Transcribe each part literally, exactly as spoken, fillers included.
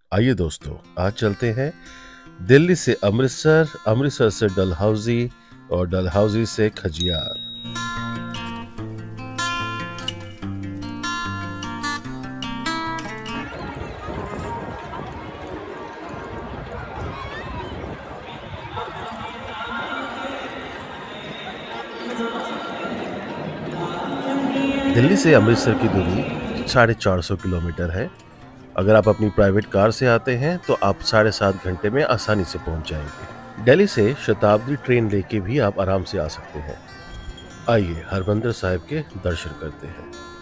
आइए दोस्तों, आज चलते हैं दिल्ली से अमृतसर, अमृतसर से डलहौजी और डलहौजी से खजियार। दिल्ली से अमृतसर की दूरी साढ़े चार सौ किलोमीटर है। अगर आप अपनी प्राइवेट कार से आते हैं तो आप साढ़े सात घंटे में आसानी से पहुंच जाएंगे। दिल्ली से शताब्दी ट्रेन लेके भी आप आराम से आ सकते हैं। आइए हरमंदिर साहिब के दर्शन करते हैं।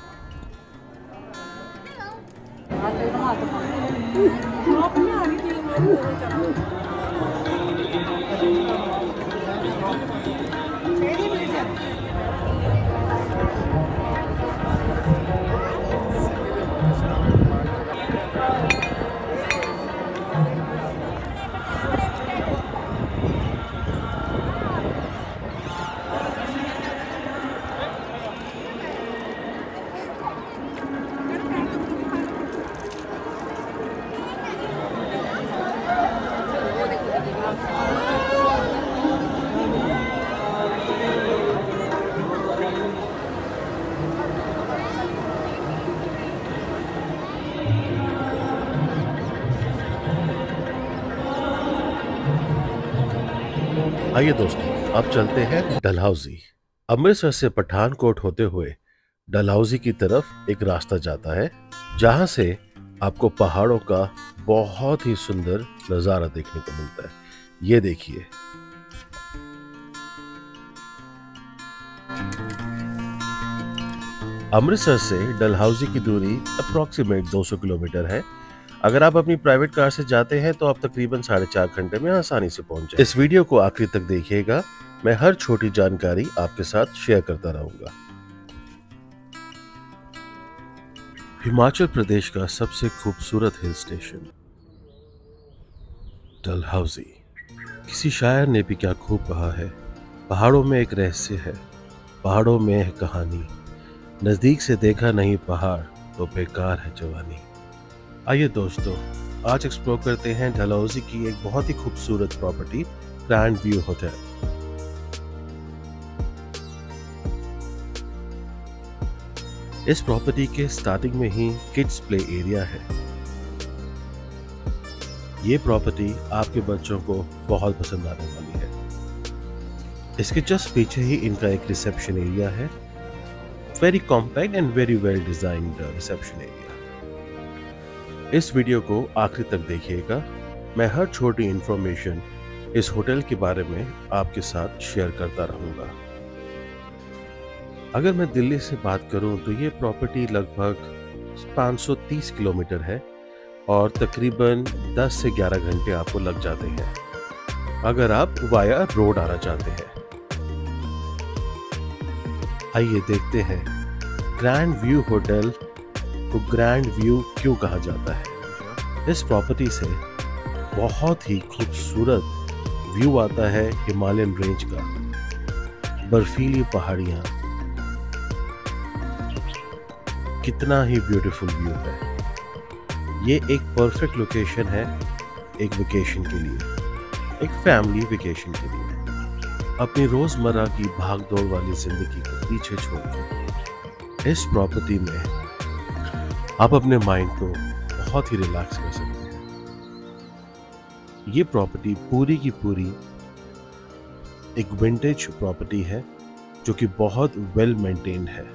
आइए दोस्तों, अब चलते हैं डलहौजी। अमृतसर से पठानकोट होते हुए डलहौजी की तरफ एक रास्ता जाता है, जहां से आपको पहाड़ों का बहुत ही सुंदर नजारा देखने को मिलता है। ये देखिए, अमृतसर से डलहौजी की दूरी अप्रोक्सीमेट दो सौ किलोमीटर है। अगर आप अपनी प्राइवेट कार से जाते हैं तो आप तकरीबन साढ़े चार घंटे में आसानी से पहुंच जाएंगे। इस वीडियो को आखिरी तक देखिएगा, मैं हर छोटी जानकारी आपके साथ शेयर करता रहूंगा। हिमाचल प्रदेश का सबसे खूबसूरत हिल स्टेशन डलहौजी। किसी शायर ने भी क्या खूब कहा है, पहाड़ों में एक रहस्य है, पहाड़ों में है कहानी, नजदीक से देखा नहीं पहाड़ तो बेकार है जवानी। आइए दोस्तों, आज एक्सप्लोर करते हैं डलहौजी की एक बहुत ही खूबसूरत प्रॉपर्टी, ग्रैंड व्यू होटल। इस प्रॉपर्टी के स्टार्टिंग में ही किड्स प्ले एरिया है। ये प्रॉपर्टी आपके बच्चों को बहुत पसंद आने वाली है। इसके जस्ट पीछे ही इनका एक रिसेप्शन एरिया है, very compact and very well designed reception area. इस वीडियो को आखिरी तक देखिएगा, मैं हर छोटी इंफॉर्मेशन इस होटल के बारे में आपके साथ शेयर करता रहूंगा। अगर मैं दिल्ली से बात करूं तो ये प्रॉपर्टी लगभग पाँच सौ तीस किलोमीटर है और तकरीबन दस से ग्यारह घंटे आपको लग जाते हैं अगर आप वाया रोड आना चाहते हैं। आइए देखते हैं ग्रैंड व्यू होटल को ग्रैंड व्यू क्यों कहा जाता है। इस प्रॉपर्टी से बहुत ही खूबसूरत व्यू आता है हिमालयन रेंज का, बर्फीली पहाड़ियां, कितना ही ब्यूटीफुल व्यू है। ये एक परफेक्ट लोकेशन है एक वेकेशन के लिए, एक फैमिली वेकेशन के लिए। अपनी रोजमर्रा की भागदौड़ वाली जिंदगी को पीछे छोड़कर इस प्रॉपर्टी में आप अपने माइंड को बहुत ही रिलैक्स कर सकते हैं। ये प्रॉपर्टी पूरी की पूरी एक विंटेज प्रॉपर्टी है जो कि बहुत वेल मेंटेन्ड है।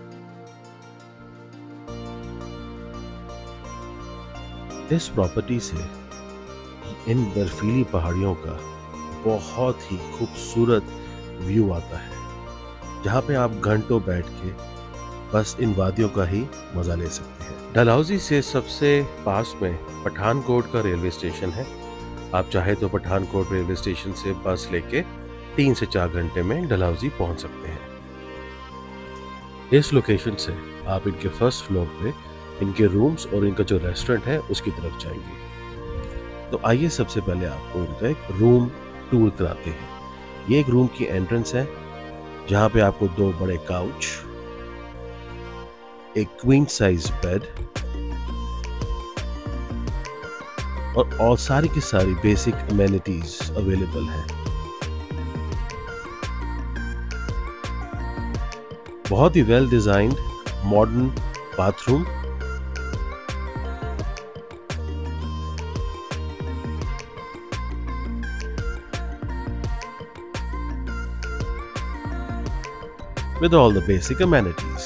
इस प्रॉपर्टी से इन बर्फीली पहाड़ियों का बहुत ही खूबसूरत व्यू आता है, जहाँ पे आप घंटों बैठ के बस इन वादियों का ही मजा ले सकते हैं। डलहौजी से सबसे पास में पठानकोट का रेलवे स्टेशन है। आप चाहे तो पठानकोट रेलवे स्टेशन से बस लेके तीन से चार घंटे में डलहौजी पहुंच सकते हैं। इस लोकेशन से आप इनके फर्स्ट फ्लोर पे इनके रूम्स और इनका जो रेस्टोरेंट है उसकी तरफ जाएंगे। तो आइए सबसे पहले आपको इनका एक रूम टूर कराते हैं। ये एक रूम की एंट्रेंस है, जहाँ पे आपको दो बड़े काउच, एक क्वीन साइज बेड, और और सारी की सारी बेसिक अमेनिटीज अवेलेबल हैं। बहुत ही well designed modern bathroom, with all the basic amenities.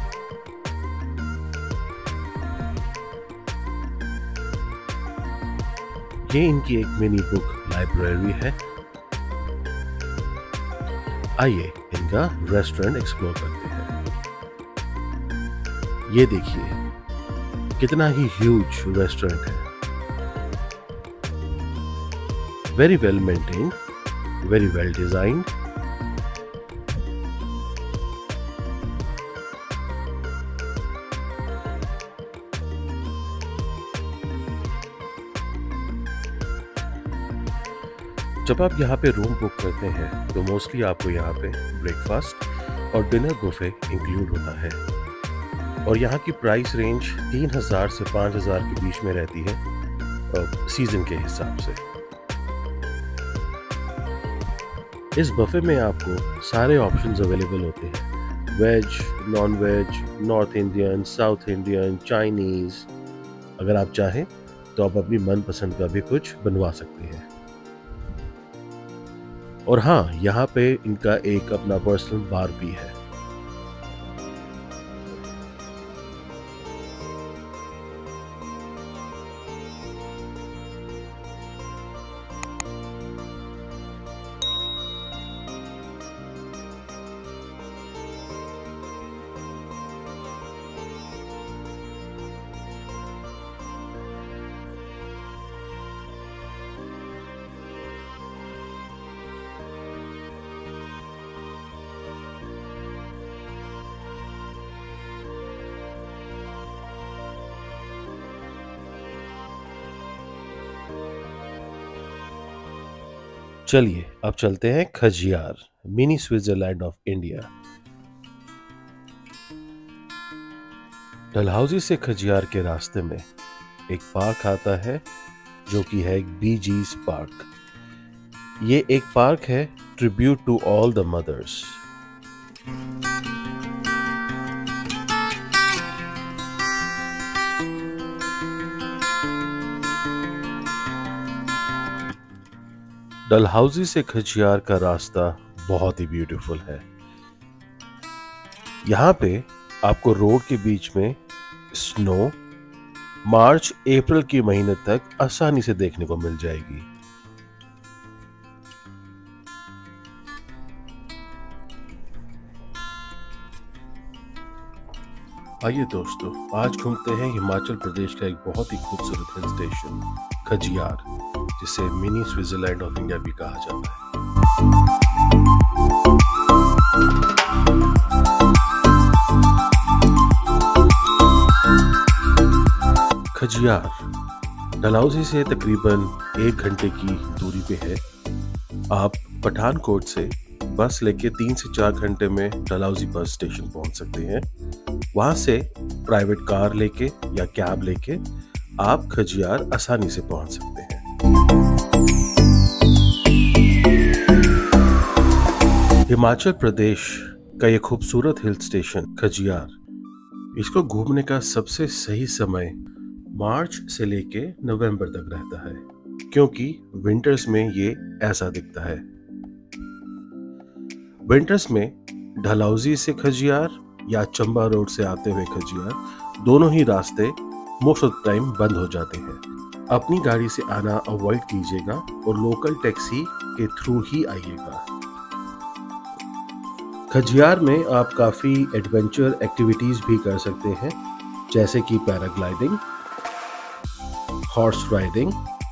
ये इनकी एक मिनी बुक लाइब्रेरी है। आइए इनका रेस्टोरेंट एक्सप्लोर करते हैं। ये देखिए कितना ही ह्यूज रेस्टोरेंट है। Very well maintained, very well designed. जब आप यहाँ पे रूम बुक करते हैं तो मोस्टली आपको यहाँ पे ब्रेकफास्ट और डिनर बुफे इंक्लूड होता है और यहाँ की प्राइस रेंज तीन हज़ार से पाँच हज़ार के बीच में रहती है सीजन के हिसाब से। इस बुफे में आपको सारे ऑप्शंस अवेलेबल होते हैं, veg, non veg, North Indian, South Indian, Chinese. अगर आप चाहें तो आप अपनी मनपसंद का भी कुछ बनवा सकते हैं। और हाँ, यहाँ पे इनका एक अपना पर्सनल बार भी है। चलिए अब चलते हैं Khajjiar, mini Switzerland of India. Dalhousie से खजियार के रास्ते में एक पार्क आता है जो कि है एक बी जीज पार्क। ये एक पार्क है tribute to all the mothers. Dalhousie से खजियार का रास्ता बहुत ही ब्यूटीफुल है। यहाँ पे आपको रोड के बीच में स्नो मार्च अप्रैल के महीने तक आसानी से देखने को मिल जाएगी। आइए दोस्तों, आज घूमते हैं हिमाचल प्रदेश का एक बहुत ही खूबसूरत हिल स्टेशन खजियार, जिसे मिनी स्विट्जरलैंड ऑफ इंडिया भी कहा जाता है। खजियार डलहौजी से तकरीबन एक घंटे की दूरी पे है। आप पठानकोट से बस लेके तीन से चार घंटे में डलहौजी बस स्टेशन पहुंच सकते हैं। वहां से प्राइवेट कार लेके या कैब लेके आप खजियार आसानी से पहुंच सकते हैं। हिमाचल प्रदेश का ये खूबसूरत हिल स्टेशन खजियार, इसको घूमने का सबसे सही समय मार्च से लेके नवंबर तक रहता है, क्योंकि विंटर्स में ये ऐसा दिखता है। विंटर्स में डलहौजी से खजियार या चंबा रोड से आते हुए खजियार, दोनों ही रास्ते मोस्ट ऑफ टाइम बंद हो जाते हैं। अपनी गाड़ी से आना अवॉइड कीजिएगा और लोकल टैक्सी के थ्रू ही आइएगा। खजियार में आप काफ़ी एडवेंचर एक्टिविटीज़ भी कर सकते हैं, जैसे कि paragliding, horse riding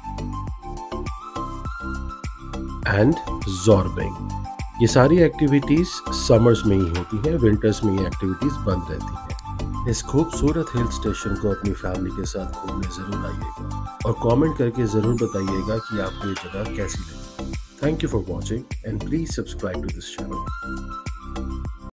and zorbing. ये सारी एक्टिविटीज़ समर्स में ही होती हैं, विंटर्स में ये एक्टिविटीज़ बंद रहती हैं। इस खूबसूरत हिल स्टेशन को अपनी फैमिली के साथ घूमने ज़रूर आइएगा और कमेंट करके ज़रूर बताइएगा कि आपको ये जगह कैसी लगी। Thank you for watching and please subscribe to this channel.